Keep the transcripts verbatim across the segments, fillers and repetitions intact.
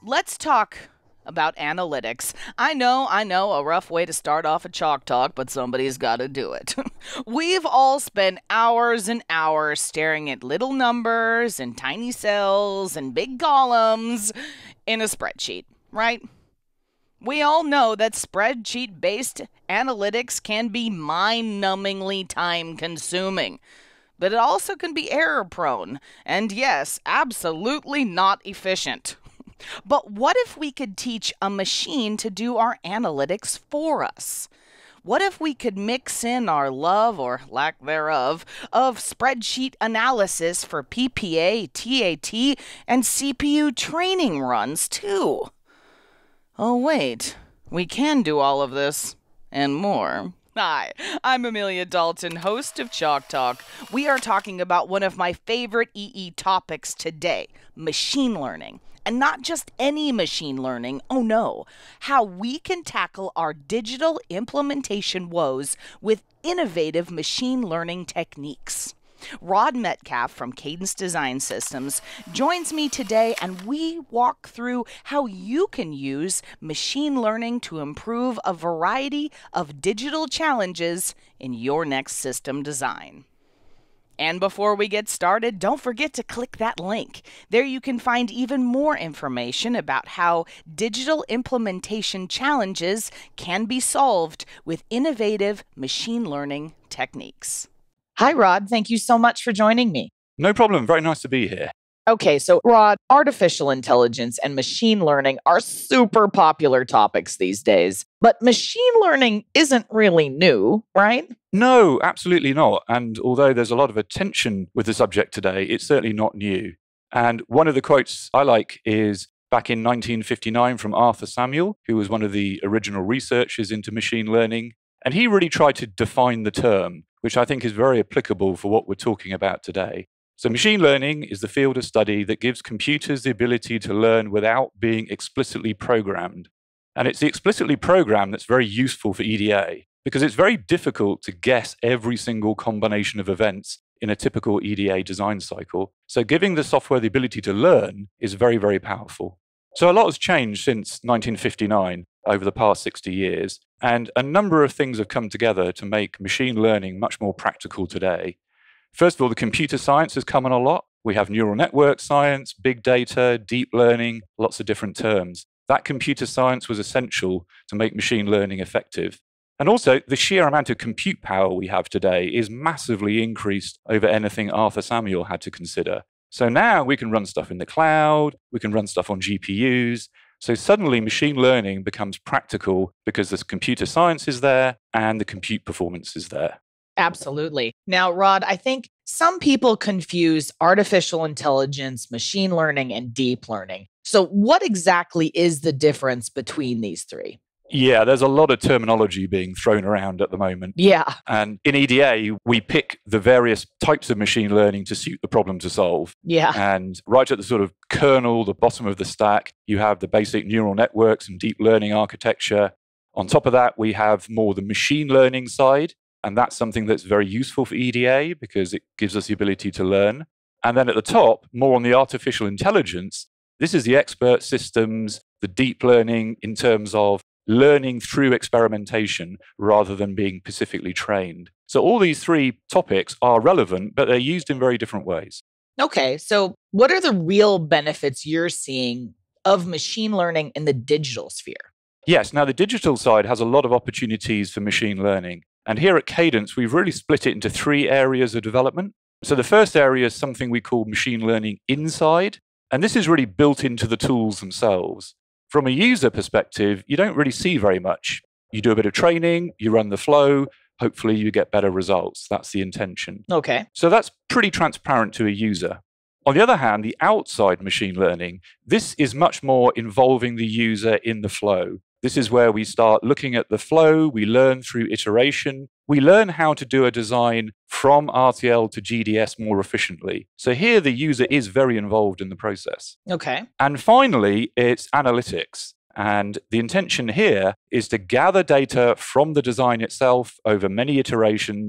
Let's talk about analytics. I know, I know, a rough way to start off a chalk talk, but somebody's got to do it. We've all spent hours and hours staring at little numbers and tiny cells and big columns in a spreadsheet, right? We all know that spreadsheet-based analytics can be mind-numbingly time-consuming, but it also can be error-prone, and yes, absolutely not efficient. But what if we could teach a machine to do our analytics for us? What if we could mix in our love, or lack thereof, of spreadsheet analysis for P P A, T A T, and C P U training runs too? Oh wait, we can do all of this, and more. Hi, I'm Amelia Dalton, host of Chalk Talk. We are talking about one of my favorite E E topics today, machine learning. And not just any machine learning, oh no, how we can tackle our digital implementation woes with innovative machine learning techniques. Rod Metcalf from Cadence Design Systems joins me today, and we walk through how you can use machine learning to improve a variety of digital challenges in your next system design. And before we get started, don't forget to click that link. There you can find even more information about how digital implementation challenges can be solved with innovative machine learning techniques. Hi, Rod. Thank you so much for joining me. No problem. Very nice to be here. Okay, so Rod, artificial intelligence and machine learning are super popular topics these days. But machine learning isn't really new, right? No, absolutely not. And although there's a lot of attention with the subject today, it's certainly not new. And one of the quotes I like is back in nineteen fifty-nine from Arthur Samuel, who was one of the original researchers into machine learning. And he really tried to define the term, which I think is very applicable for what we're talking about today. So machine learning is the field of study that gives computers the ability to learn without being explicitly programmed. And it's the explicitly programmed that's very useful for E D A, because it's very difficult to guess every single combination of events in a typical E D A design cycle. So giving the software the ability to learn is very, very powerful. So a lot has changed since nineteen fifty-nine over the past sixty years, and a number of things have come together to make machine learning much more practical today. First of all, the computer science has come on a lot. We have neural network science, big data, deep learning, lots of different terms. That computer science was essential to make machine learning effective. And also, the sheer amount of compute power we have today is massively increased over anything Arthur Samuel had to consider. So now we can run stuff in the cloud, we can run stuff on G P Us. So suddenly machine learning becomes practical because the computer science is there and the compute performance is there. Absolutely. Now, Rod, I think some people confuse artificial intelligence, machine learning, and deep learning. So what exactly is the difference between these three? Yeah, there's a lot of terminology being thrown around at the moment. Yeah. And in E D A, we pick the various types of machine learning to suit the problem to solve. Yeah. And right at the sort of kernel, the bottom of the stack, you have the basic neural networks and deep learning architecture. On top of that, we have more the machine learning side. And that's something that's very useful for E D A because it gives us the ability to learn. And then at the top, more on the artificial intelligence, this is the expert systems, the deep learning in terms of learning through experimentation rather than being specifically trained. So all these three topics are relevant, but they're used in very different ways. Okay, so what are the real benefits you're seeing of machine learning in the digital sphere? Yes, now the digital side has a lot of opportunities for machine learning. And here at Cadence, we've really split it into three areas of development. So the first area is something we call machine learning inside. And this is really built into the tools themselves. From a user perspective, you don't really see very much. You do a bit of training, you run the flow, hopefully you get better results. That's the intention. Okay. So that's pretty transparent to a user. On the other hand, the outside machine learning, this is much more involving the user in the flow. This is where we start looking at the flow, we learn through iteration, we learn how to do a design from R T L to G D S more efficiently. So here the user is very involved in the process. Okay. And finally, it's analytics. And the intention here is to gather data from the design itself over many iterations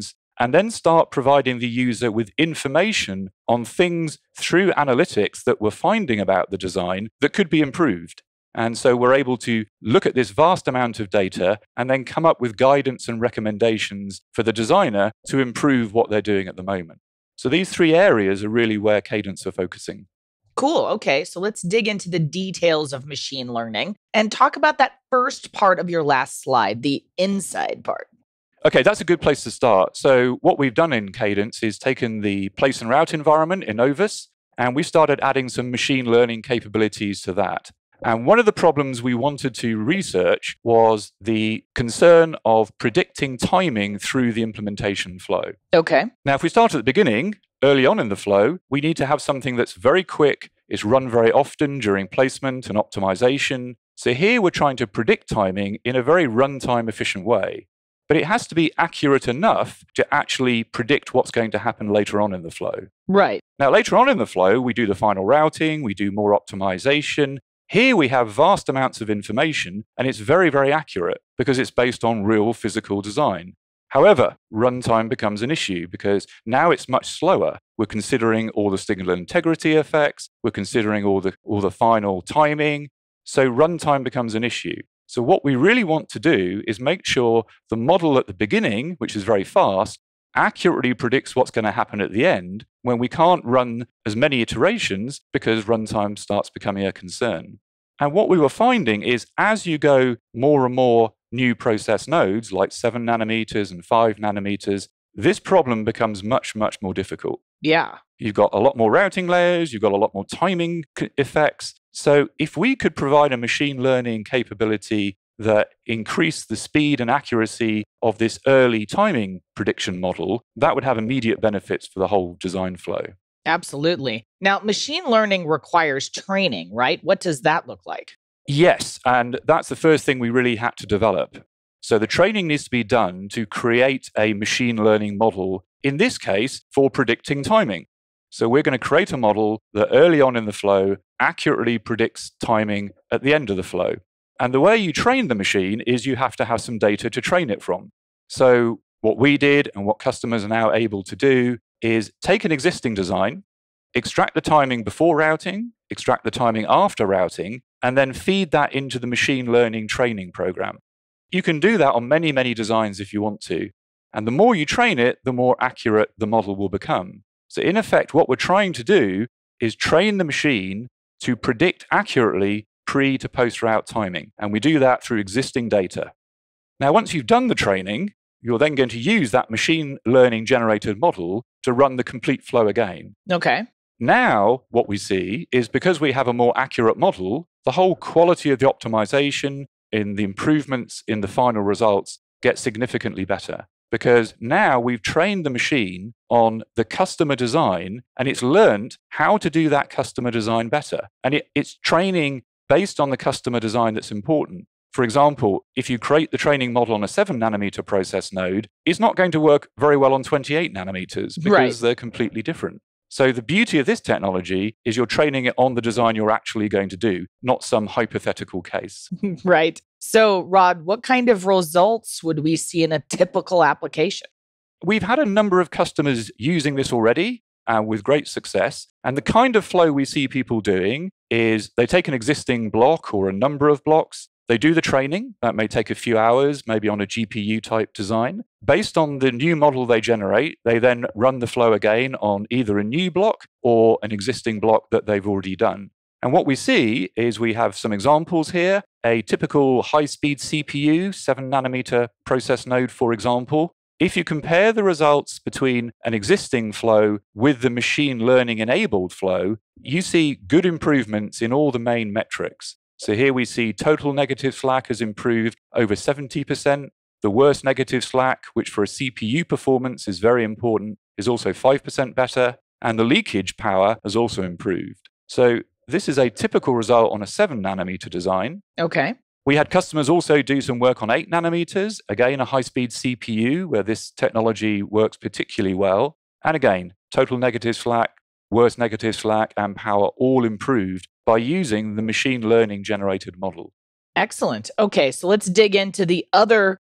and then start providing the user with information on things through analytics that we're finding about the design that could be improved. And so we're able to look at this vast amount of data and then come up with guidance and recommendations for the designer to improve what they're doing at the moment. So these three areas are really where Cadence are focusing. Cool. Okay, so let's dig into the details of machine learning and talk about that first part of your last slide, the inside part. Okay, that's a good place to start. So what we've done in Cadence is taken the place and route environment in Novus, and we started adding some machine learning capabilities to that. And one of the problems we wanted to research was the concern of predicting timing through the implementation flow. Okay. Now, if we start at the beginning, early on in the flow, we need to have something that's very quick, it's run very often during placement and optimization. So here we're trying to predict timing in a very runtime efficient way. But it has to be accurate enough to actually predict what's going to happen later on in the flow. Right. Now, later on in the flow, we do the final routing, we do more optimization. Here we have vast amounts of information, and it's very, very accurate because it's based on real physical design. However, runtime becomes an issue because now it's much slower. We're considering all the signal integrity effects, we're considering all the, all the final timing, so runtime becomes an issue. So what we really want to do is make sure the model at the beginning, which is very fast, accurately predicts what's going to happen at the end when we can't run as many iterations because runtime starts becoming a concern. And what we were finding is as you go more and more new process nodes, like seven nanometers and five nanometers, this problem becomes much, much more difficult. Yeah. You've got a lot more routing layers, you've got a lot more timing effects. So if we could provide a machine learning capability that increased the speed and accuracy of this early timing prediction model, that would have immediate benefits for the whole design flow. Absolutely. Now, machine learning requires training, right? What does that look like? Yes, and that's the first thing we really had to develop. So the training needs to be done to create a machine learning model, in this case, for predicting timing. So we're going to create a model that early on in the flow accurately predicts timing at the end of the flow. And the way you train the machine is you have to have some data to train it from. So what we did and what customers are now able to do is take an existing design, extract the timing before routing, extract the timing after routing, and then feed that into the machine learning training program. You can do that on many, many designs if you want to. And the more you train it, the more accurate the model will become. So in effect, what we're trying to do is train the machine to predict accurately pre to post route timing. And we do that through existing data. Now, once you've done the training, you're then going to use that machine learning generated model to run the complete flow again. Okay. Now, what we see is because we have a more accurate model, the whole quality of the optimization in the improvements in the final results get significantly better. Because now we've trained the machine on the customer design and it's learned how to do that customer design better. And it, it's training based on the customer design that's important. For example, if you create the training model on a seven nanometer process node, it's not going to work very well on twenty-eight nanometers because Right. they're completely different. So the beauty of this technology is you're training it on the design you're actually going to do, not some hypothetical case. Right. So, Rod, what kind of results would we see in a typical application? We've had a number of customers using this already uh, with great success. And the kind of flow we see people doing is they take an existing block or a number of blocks. They do the training. That may take a few hours, maybe on a G P U type design. Based on the new model they generate, they then run the flow again on either a new block or an existing block that they've already done. And what we see is we have some examples here. A typical high-speed C P U, seven nanometer process node, for example. If you compare the results between an existing flow with the machine learning enabled flow, you see good improvements in all the main metrics. So here we see total negative slack has improved over seventy percent. The worst negative slack, which for a C P U performance is very important, is also five percent better. And the leakage power has also improved. So this is a typical result on a seven nanometer design. Okay. We had customers also do some work on eight nanometers, again, a high-speed C P U where this technology works particularly well. And again, total negative slack, worst negative slack, and power all improved by using the machine learning generated model. Excellent. Okay, so let's dig into the other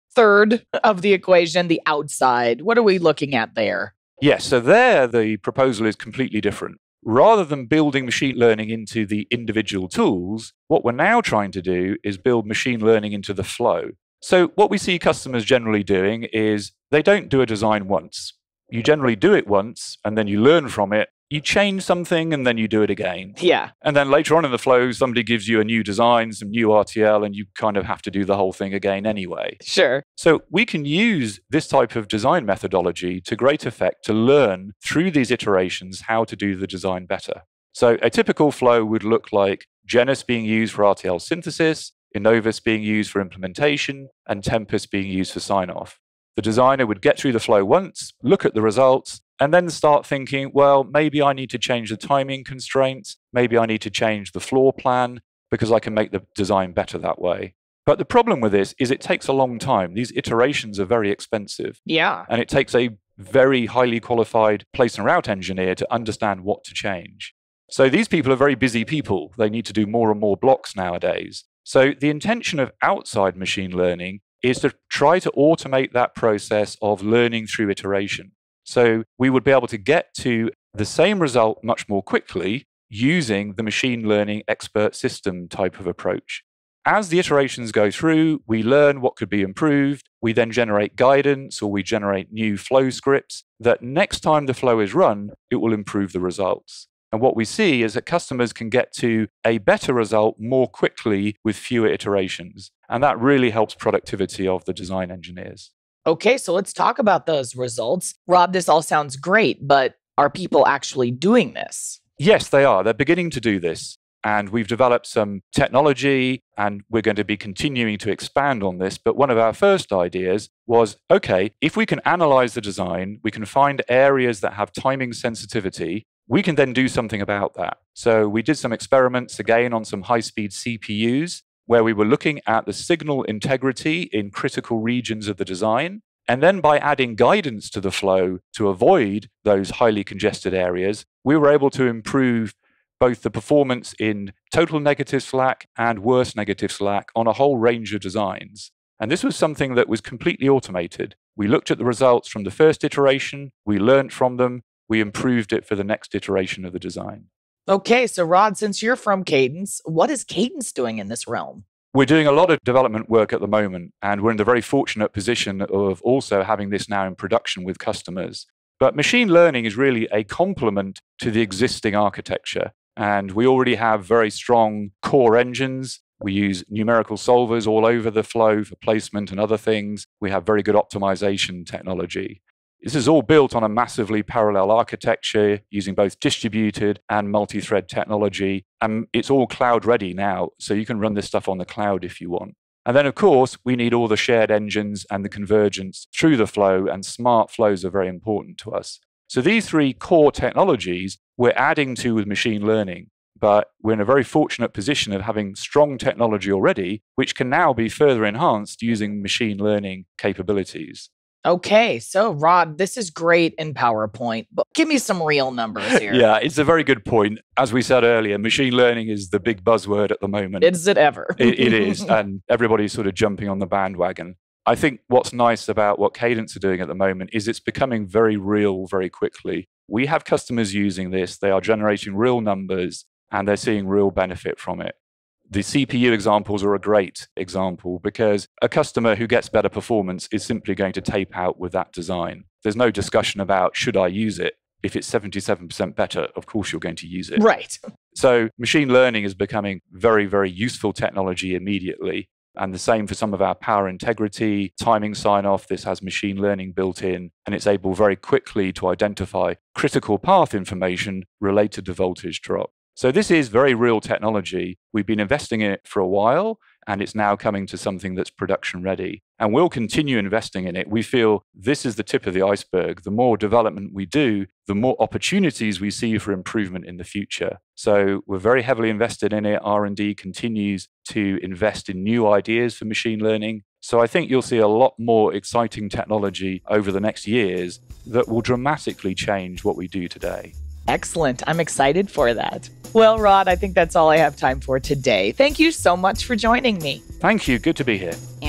third of the equation, the outside. What are we looking at there? Yes, so there the proposal is completely different. Rather than building machine learning into the individual tools, what we're now trying to do is build machine learning into the flow. So what we see customers generally doing is they don't do a design once. You generally do it once, and then you learn from it. You change something, and then you do it again. Yeah. And then later on in the flow, somebody gives you a new design, some new R T L, and you kind of have to do the whole thing again anyway. Sure. So we can use this type of design methodology to great effect to learn through these iterations how to do the design better. So a typical flow would look like Genus being used for R T L synthesis, Innovus being used for implementation, and Tempus being used for sign-off. The designer would get through the flow once, look at the results, and then start thinking, well, maybe I need to change the timing constraints, maybe I need to change the floor plan, because I can make the design better that way. But the problem with this is it takes a long time. These iterations are very expensive. Yeah. And it takes a very highly qualified place and route engineer to understand what to change. So these people are very busy people. They need to do more and more blocks nowadays. So the intention of outside machine learning is to try to automate that process of learning through iteration. So we would be able to get to the same result much more quickly using the machine learning expert system type of approach. As the iterations go through, we learn what could be improved. We then generate guidance or we generate new flow scripts that next time the flow is run, it will improve the results. And what we see is that customers can get to a better result more quickly with fewer iterations. And that really helps productivity of the design engineers. Okay, so let's talk about those results. Rob, this all sounds great, but are people actually doing this? Yes, they are. They're beginning to do this. And we've developed some technology, and we're going to be continuing to expand on this. But one of our first ideas was, okay, if we can analyze the design, we can find areas that have timing sensitivity, we can then do something about that. So we did some experiments again on some high-speed C P Us where we were looking at the signal integrity in critical regions of the design. And then by adding guidance to the flow to avoid those highly congested areas, we were able to improve both the performance in total negative slack and worse negative slack on a whole range of designs. And this was something that was completely automated. We looked at the results from the first iteration, we learned from them, we improved it for the next iteration of the design. Okay, so Rod, since you're from Cadence, what is Cadence doing in this realm? We're doing a lot of development work at the moment, and we're in the very fortunate position of also having this now in production with customers. But machine learning is really a complement to the existing architecture. And we already have very strong core engines. We use numerical solvers all over the flow for placement and other things. We have very good optimization technology. This is all built on a massively parallel architecture using both distributed and multi-thread technology. And it's all cloud ready now, so you can run this stuff on the cloud if you want. And then, of course, we need all the shared engines and the convergence through the flow, and smart flows are very important to us. So these three core technologies we're adding to with machine learning, but we're in a very fortunate position of having strong technology already, which can now be further enhanced using machine learning capabilities. Okay, so Rod, this is great in PowerPoint, but give me some real numbers here. Yeah, it's a very good point. As we said earlier, machine learning is the big buzzword at the moment. Is it ever? it, it is, and everybody's sort of jumping on the bandwagon. I think what's nice about what Cadence are doing at the moment is it's becoming very real very quickly. We have customers using this, they are generating real numbers, and they're seeing real benefit from it. The C P U examples are a great example because a customer who gets better performance is simply going to tape out with that design. There's no discussion about should I use it. If it's seventy-seven percent better, of course you're going to use it. Right. So machine learning is becoming very, very useful technology immediately. And the same for some of our power integrity, timing sign-off. This has machine learning built in, and it's able very quickly to identify critical path information related to voltage drop. So this is very real technology. We've been investing in it for a while, and it's now coming to something that's production ready. And we'll continue investing in it. We feel this is the tip of the iceberg. The more development we do, the more opportunities we see for improvement in the future. So we're very heavily invested in it. R and D continues to invest in new ideas for machine learning. So I think you'll see a lot more exciting technology over the next years that will dramatically change what we do today. Excellent. I'm excited for that. Well, Rod, I think that's all I have time for today. Thank you so much for joining me. Thank you. Good to be here.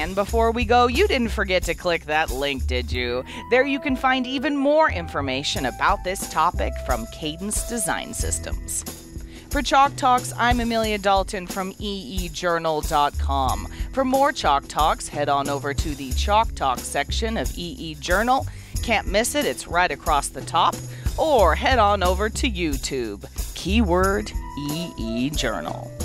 And before we go, you didn't forget to click that link, did you? There you can find even more information about this topic from Cadence Design Systems. For Chalk Talks, I'm Amelia Dalton from e e journal dot com. For more Chalk Talks, head on over to the Chalk Talk section of E E Journal. Can't miss it, it's right across the top. Or head on over to YouTube. Keyword E E Journal.